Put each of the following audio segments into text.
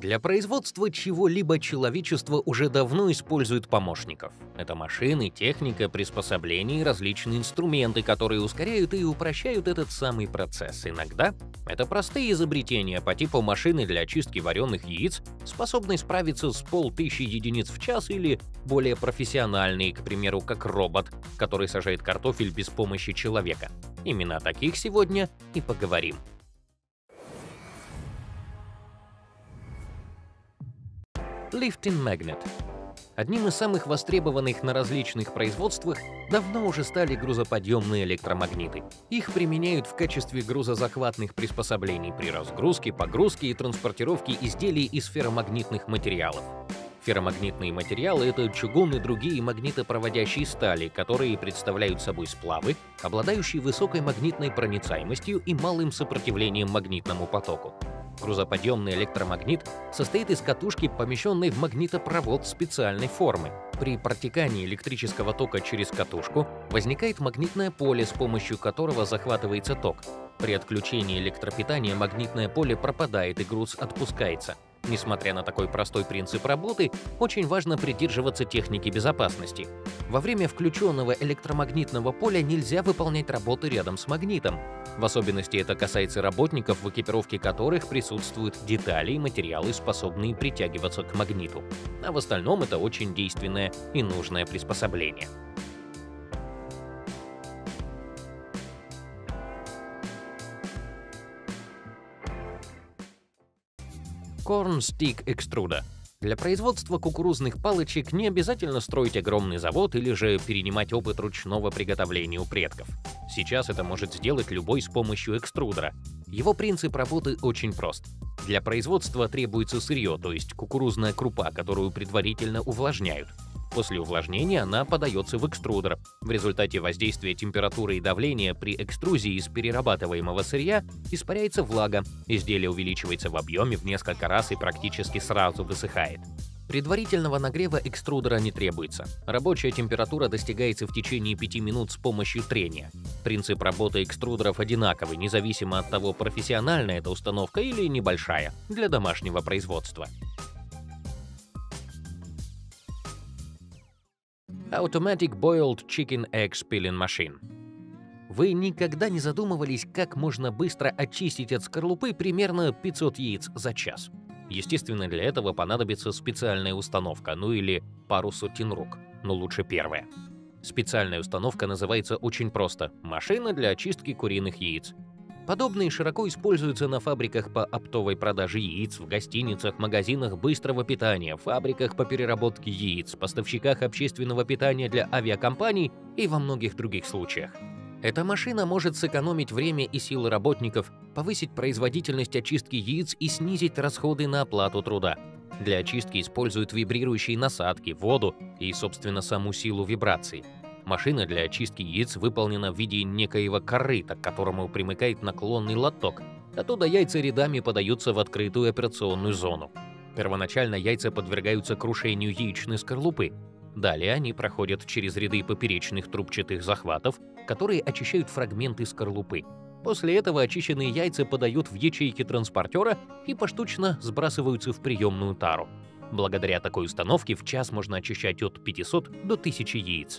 Для производства чего-либо человечество уже давно использует помощников. Это машины, техника, приспособления и различные инструменты, которые ускоряют и упрощают этот самый процесс. Иногда это простые изобретения по типу машины для очистки вареных яиц, способной справиться с 500 единиц в час, или более профессиональные, к примеру, как робот, который сажает картофель без помощи человека. Именно о таких сегодня и поговорим. Lifting Magnet. Одним из самых востребованных на различных производствах давно уже стали грузоподъемные электромагниты. Их применяют в качестве грузозахватных приспособлений при разгрузке, погрузке и транспортировке изделий из ферромагнитных материалов. Ферромагнитные материалы — это чугун и другие магнитопроводящие стали, которые представляют собой сплавы, обладающие высокой магнитной проницаемостью и малым сопротивлением магнитному потоку. Грузоподъемный электромагнит состоит из катушки, помещенной в магнитопровод специальной формы. При протекании электрического тока через катушку возникает магнитное поле, с помощью которого захватывается ток. При отключении электропитания магнитное поле пропадает и груз отпускается. Несмотря на такой простой принцип работы, очень важно придерживаться техники безопасности. Во время включенного электромагнитного поля нельзя выполнять работы рядом с магнитом. В особенности это касается работников, в экипировке которых присутствуют детали и материалы, способные притягиваться к магниту. А в остальном это очень действенное и нужное приспособление. Corn Stick Extruder. Для производства кукурузных палочек не обязательно строить огромный завод или же перенимать опыт ручного приготовления у предков. Сейчас это может сделать любой с помощью экструдера. Его принцип работы очень прост. Для производства требуется сырье, то есть кукурузная крупа, которую предварительно увлажняют. После увлажнения она подается в экструдер. В результате воздействия температуры и давления при экструзии из перерабатываемого сырья испаряется влага, изделие увеличивается в объеме в несколько раз и практически сразу высыхает. Предварительного нагрева экструдера не требуется. Рабочая температура достигается в течение 5 минут с помощью трения. Принцип работы экструдеров одинаковый, независимо от того, профессиональная эта установка или небольшая, для домашнего производства. Automatic Boiled Chicken Egg Peeling Machine. Вы никогда не задумывались, как можно быстро очистить от скорлупы примерно 500 яиц за час? Естественно, для этого понадобится специальная установка, ну или пару сотен рук, но лучше первая. Специальная установка называется очень просто – машина для очистки куриных яиц. Подобные широко используются на фабриках по оптовой продаже яиц, в гостиницах, магазинах быстрого питания, фабриках по переработке яиц, поставщиках общественного питания для авиакомпаний и во многих других случаях. Эта машина может сэкономить время и силы работников, повысить производительность очистки яиц и снизить расходы на оплату труда. Для очистки используют вибрирующие насадки, воду и, собственно, саму силу вибраций. Машина для очистки яиц выполнена в виде некоего корыта, к которому примыкает наклонный лоток. Оттуда яйца рядами подаются в открытую операционную зону. Первоначально яйца подвергаются крушению яичной скорлупы. Далее они проходят через ряды поперечных трубчатых захватов, которые очищают фрагменты скорлупы. После этого очищенные яйца подают в ячейки транспортера и поштучно сбрасываются в приемную тару. Благодаря такой установке в час можно очищать от 500 до 1000 яиц.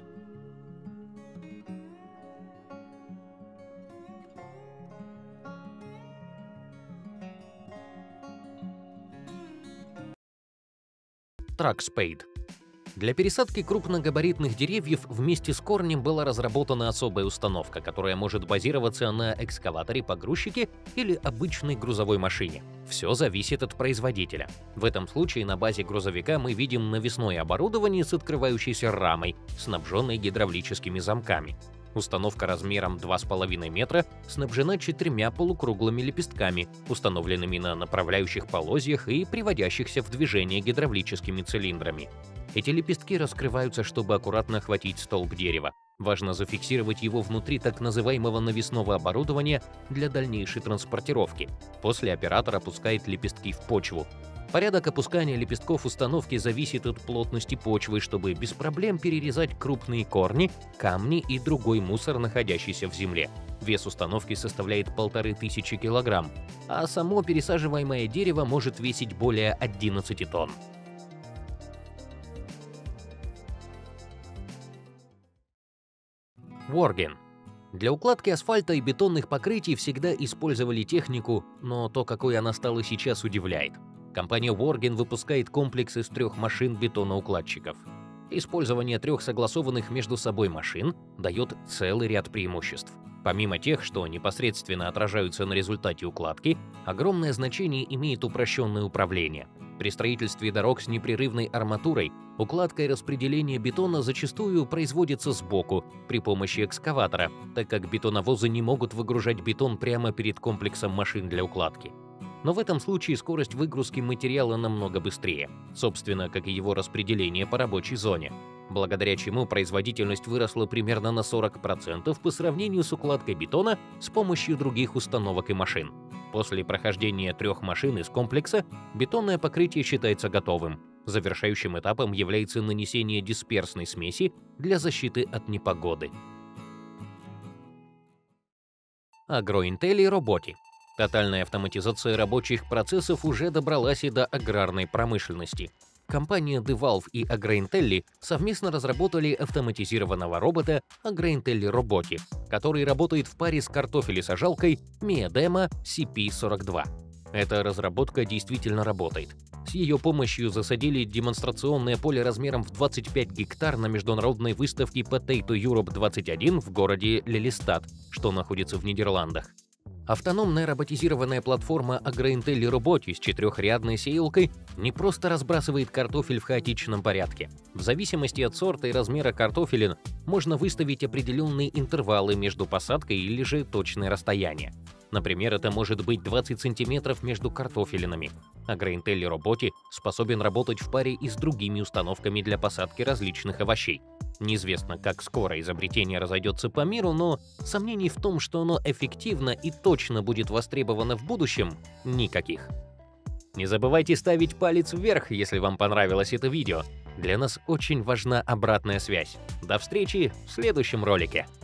Truck Spade. Для пересадки крупногабаритных деревьев вместе с корнем была разработана особая установка, которая может базироваться на экскаваторе-погрузчике или обычной грузовой машине. Все зависит от производителя. В этом случае на базе грузовика мы видим навесное оборудование с открывающейся рамой, снабженной гидравлическими замками. Установка размером 2,5 метра снабжена 4 полукруглыми лепестками, установленными на направляющих полозьях и приводящихся в движение гидравлическими цилиндрами. Эти лепестки раскрываются, чтобы аккуратно охватить столб дерева. Важно зафиксировать его внутри так называемого навесного оборудования для дальнейшей транспортировки. После оператор опускает лепестки в почву. Порядок опускания лепестков установки зависит от плотности почвы, чтобы без проблем перерезать крупные корни, камни и другой мусор, находящийся в земле. Вес установки составляет 1500 кг, а само пересаживаемое дерево может весить более 11 тонн. Worgen. Для укладки асфальта и бетонных покрытий всегда использовали технику, но то, какой она стала сейчас, удивляет. Компания Worgen выпускает комплекс из 3 машин бетоноукладчиков. Использование 3 согласованных между собой машин дает целый ряд преимуществ. Помимо тех, что непосредственно отражаются на результате укладки, огромное значение имеет упрощенное управление. При строительстве дорог с непрерывной арматурой укладка и распределение бетона зачастую производится сбоку при помощи экскаватора, так как бетоновозы не могут выгружать бетон прямо перед комплексом машин для укладки. Но в этом случае скорость выгрузки материала намного быстрее, собственно, как и его распределение по рабочей зоне, благодаря чему производительность выросла примерно на 40% по сравнению с укладкой бетона с помощью других установок и машин. После прохождения 3 машин из комплекса бетонное покрытие считается готовым. Завершающим этапом является нанесение дисперсной смеси для защиты от непогоды. Агроинтель и роботи. Тотальная автоматизация рабочих процессов уже добралась и до аграрной промышленности. Компания DeValve и Agrointelli совместно разработали автоматизированного робота Agrointelli Roboti, который работает в паре с картофелесажалкой Miedema CP42. Эта разработка действительно работает. С ее помощью засадили демонстрационное поле размером в 25 гектар на международной выставке Potato Europe 21 в городе Лелystad, что находится в Нидерландах. Автономная роботизированная платформа Agrointelli Roboti с 4-рядной сеялкой не просто разбрасывает картофель в хаотичном порядке. В зависимости от сорта и размера картофелин можно выставить определенные интервалы между посадкой или же точное расстояние. Например, это может быть 20 см между картофелинами. Agrointelli Roboti способен работать в паре и с другими установками для посадки различных овощей. Неизвестно, как скоро изобретение разойдется по миру, но сомнений в том, что оно эффективно и точно будет востребовано в будущем, никаких. Не забывайте ставить палец вверх, если вам понравилось это видео. Для нас очень важна обратная связь. До встречи в следующем ролике.